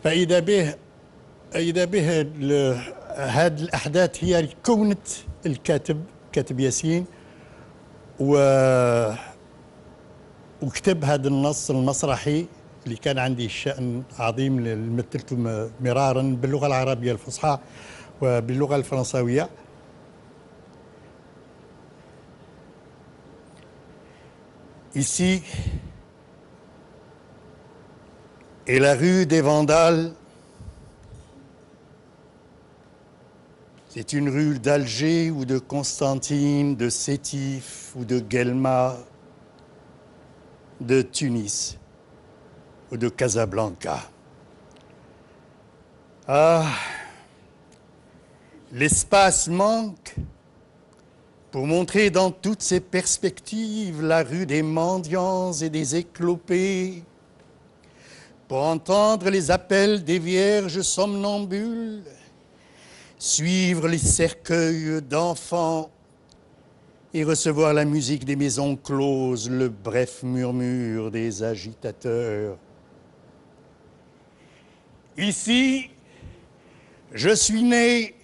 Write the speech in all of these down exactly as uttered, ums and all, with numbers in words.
فإذا به إذا به هذه الأحداث هي اللي كونت الكاتب كاتب ياسين و وكتب هذا النص المسرحي اللي كان عندي الشأن عظيم اللي مثلته مرارا باللغة العربية الفصحى وباللغة الفرنساوية. Ici est la rue des Vandales. C'est une rue d'Alger ou de Constantine, de Sétif ou de Guelma, de Tunis ou de Casablanca. Ah, l'espace manque pour montrer dans toutes ses perspectives la rue des mendiants et des éclopés, pour entendre les appels des vierges somnambules, suivre les cercueils d'enfants et recevoir la musique des maisons closes, le bref murmure des agitateurs. Ici, je suis né.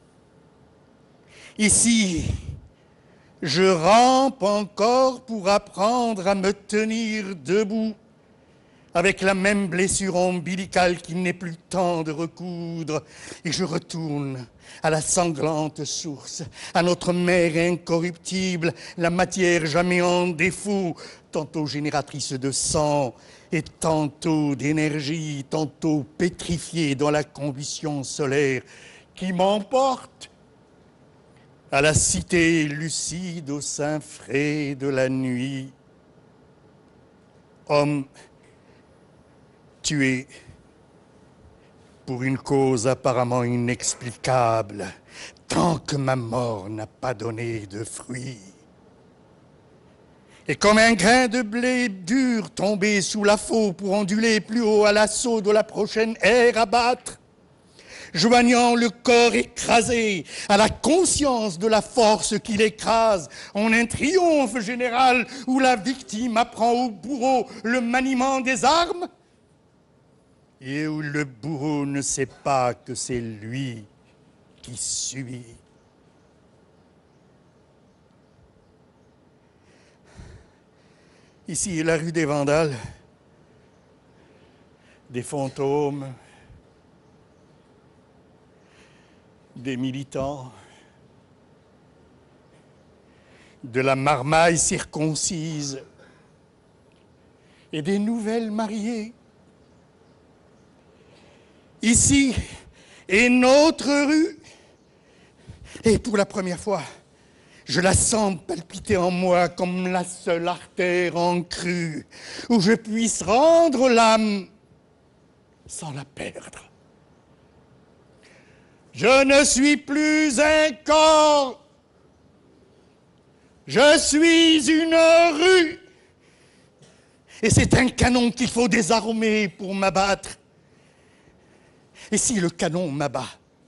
Ici, je rampe encore pour apprendre à me tenir debout avec la même blessure ombilicale qu'il n'est plus temps de recoudre. Et je retourne à la sanglante source, à notre mère incorruptible, la matière jamais en défaut, tantôt génératrice de sang et tantôt d'énergie, tantôt pétrifiée dans la combustion solaire qui m'emporte à la cité lucide au sein frais de la nuit. Homme tué pour une cause apparemment inexplicable, tant que ma mort n'a pas donné de fruits. Et comme un grain de blé dur tombé sous la faux pour onduler plus haut à l'assaut de la prochaine ère à battre, joignant le corps écrasé à la conscience de la force qui l'écrase, en un triomphe général où la victime apprend au bourreau le maniement des armes et où le bourreau ne sait pas que c'est lui qui subit. Ici est la rue des Vandales, des fantômes, des militants, de la marmaille circoncise et des nouvelles mariées. Ici est notre rue, et pour la première fois, je la sens palpiter en moi comme la seule artère en crue où je puisse rendre l'âme sans la perdre. Je ne suis plus un corps, je suis une rue. Et c'est un canon qu'il faut désarmer pour m'abattre. Et si le canon m'abat,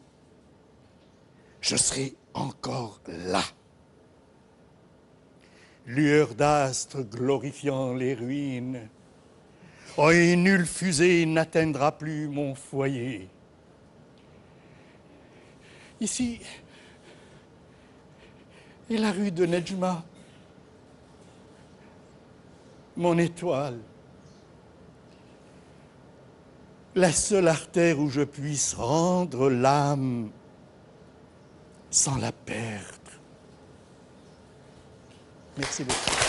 je serai encore là. Lueur d'astres glorifiant les ruines, oh, et nulle fusée n'atteindra plus mon foyer. Ici est la rue de Nedjma, mon étoile, la seule artère où je puisse rendre l'âme sans la perdre. Merci beaucoup.